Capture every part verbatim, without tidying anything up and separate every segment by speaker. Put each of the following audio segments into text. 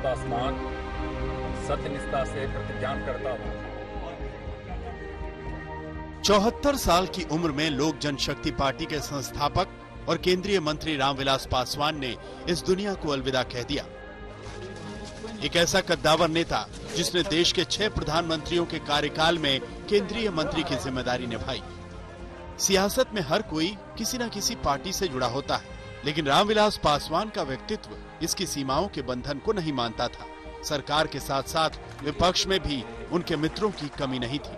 Speaker 1: पासवान सत्यनिष्ठा से प्रतिज्ञान करता हूँ।
Speaker 2: चौहत्तर साल की उम्र में लोक जनशक्ति पार्टी के संस्थापक और केंद्रीय मंत्री रामविलास पासवान ने इस दुनिया को अलविदा कह दिया। एक ऐसा कद्दावर नेता जिसने देश के छह प्रधानमंत्रियों के कार्यकाल में केंद्रीय मंत्री की जिम्मेदारी निभाई। सियासत में हर कोई किसी न किसी पार्टी से जुड़ा होता है, लेकिन रामविलास पासवान का व्यक्तित्व इसकी सीमाओं के बंधन को नहीं मानता था। सरकार के साथ साथ विपक्ष में भी उनके मित्रों की कमी नहीं थी।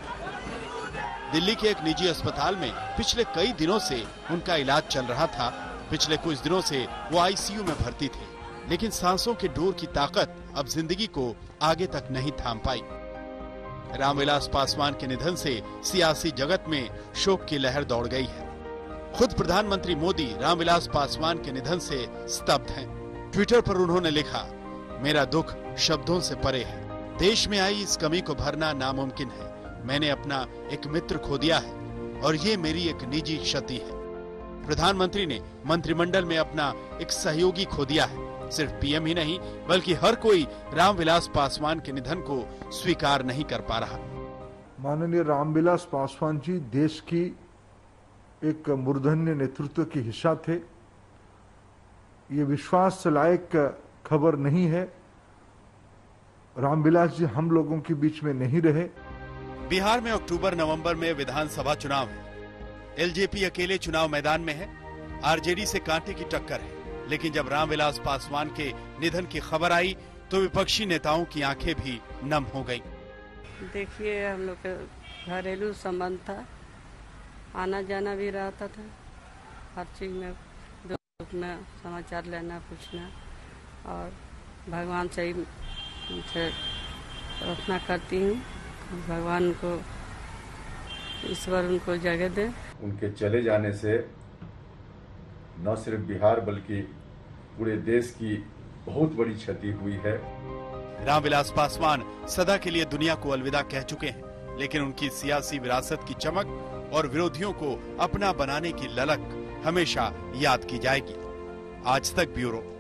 Speaker 2: दिल्ली के एक निजी अस्पताल में पिछले कई दिनों से उनका इलाज चल रहा था। पिछले कुछ दिनों से वो आईसीयू में भर्ती थे, लेकिन सांसों के डोर की ताकत अब जिंदगी को आगे तक नहीं थाम पाई। रामविलास पासवान के निधन से सियासी जगत में शोक की लहर दौड़ गई है। खुद प्रधानमंत्री मोदी रामविलास पासवान के निधन से स्तब्ध हैं। ट्विटर पर उन्होंने लिखा, मेरा दुख शब्दों से परे है। देश में आई इस कमी को भरना नामुमकिन है। मैंने अपना एक मित्र खो दिया है और ये मेरी एक निजी क्षति है। प्रधानमंत्री ने मंत्रिमंडल में अपना एक सहयोगी खो दिया है। सिर्फ पीएम ही नहीं बल्कि हर कोई रामविलास पासवान के निधन को स्वीकार नहीं कर पा रहा।
Speaker 3: माननीय रामविलास पासवान जी देश की एक मूर्धन्य नेतृत्व की हिस्सा थे। ये विश्वास लायक खबर नहीं है। रामविलास जी हम लोगों के बीच में नहीं रहे।
Speaker 2: बिहार में अक्टूबर नवंबर में विधानसभा चुनाव है। एलजेपी अकेले चुनाव मैदान में है। आरजेडी से कांटे की टक्कर है। लेकिन जब रामविलास पासवान के निधन की खबर आई तो विपक्षी नेताओं की आंखें भी नम हो गईं।
Speaker 4: देखिए, हम लोग का घरेलू संबंध था, आना जाना भी रहता था, हर चीज में दुख में समाचार लेना पूछना, और भगवान से ही से प्रार्थना करती हूँ, भगवान को, ईश्वर उनको जगह दे।
Speaker 5: उनके चले जाने से न सिर्फ बिहार बल्कि पूरे देश की बहुत बड़ी क्षति हुई है।
Speaker 2: रामविलास पासवान सदा के लिए दुनिया को अलविदा कह चुके हैं, लेकिन उनकी सियासी विरासत की चमक और विरोधियों को अपना बनाने की ललक हमेशा याद की जाएगी। आज तक ब्यूरो।